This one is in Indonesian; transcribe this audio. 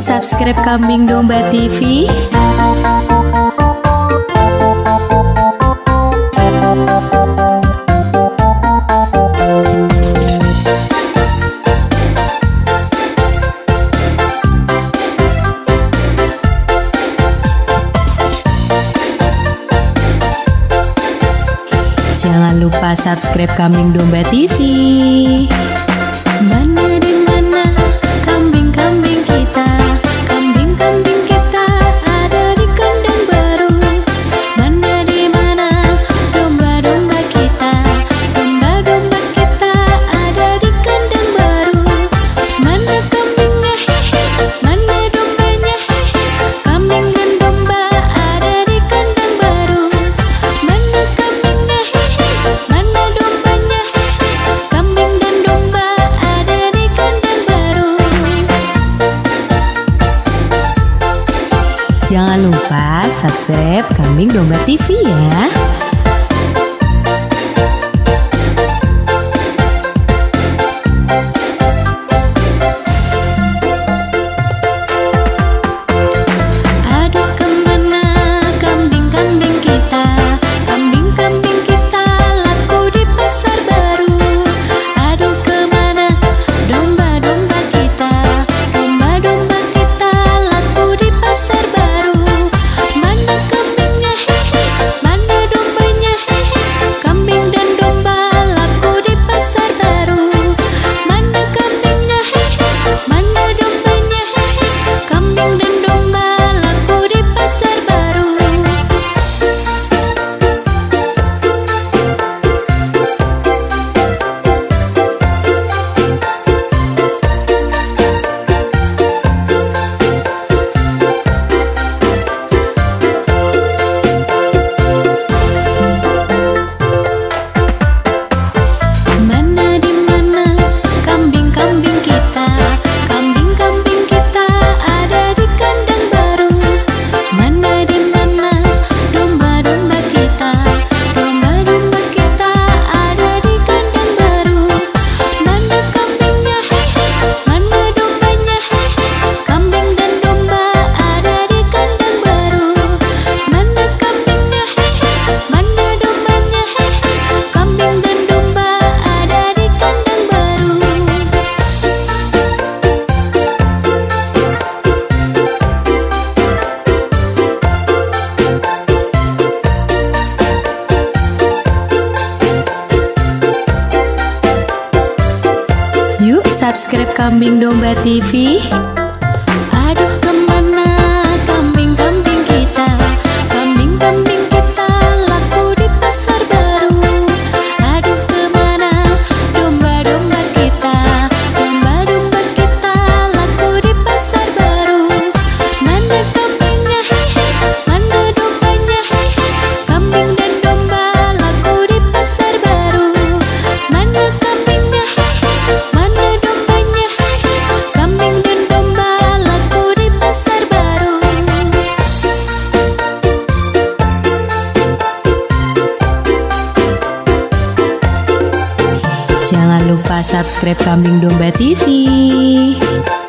subscribe Kambing Domba TV. Jangan lupa subscribe Kambing Domba TV. Mana di mana kambing-kambing kita? Kambing-kambing kita ada di kandang baru. Mana di mana domba-domba kita? Domba-domba kita ada di kandang baru. Mana kambingnya hehe? Mana dombanya hehe? Kambing dan domba ada di kandang baru. Mana kambingnya hehe? Mana dombanya hehe? Kambing dan domba ada di kandang baru. Jangan lupa subscribe Kambing Domba TV ya. Aduh kemana kambing-kambing kita? Kambing-kambing kita laku di pasar baru. Aduh kemana domba-domba kita? Domba-domba kita laku di pasar baru. Mana kambingnya hehe? Mana dombanya hehe? Kambing dan domba laku di pasar baru. Mana kambingnya hehe? Mana dombanya hehe? Kambing dan domba laku di pasar baru. Mana di mana kambing-kambing kita? Kambing-kambing kita ada di kandang baru. Mana di mana domba-domba kita? Domba-domba kita ada di kandang baru. Mana kambingnya hehe? Mana dombanya hehe? Kambing dan domba ada di kandang baru. Mana kambingnya hehe? Mana dombanya hehe? Kambing dan domba ada di kandang baru. Yuk subscribe Kambing Domba TV. Aduh kemana kambing-kambing kita? Kambing-kambing kita laku di pasar baru. Aduh kemana domba-domba kita? Domba-domba kita laku di pasar baru. Mana kambingnya hehe? Mana dombanya hehe? Kambing dan domba laku di pasar baru. Mana kambingnya hehe? Mana dombanya hehe? Kambing dan domba laku di pasar baru. Jangan lupa subscribe Kambing Domba TV.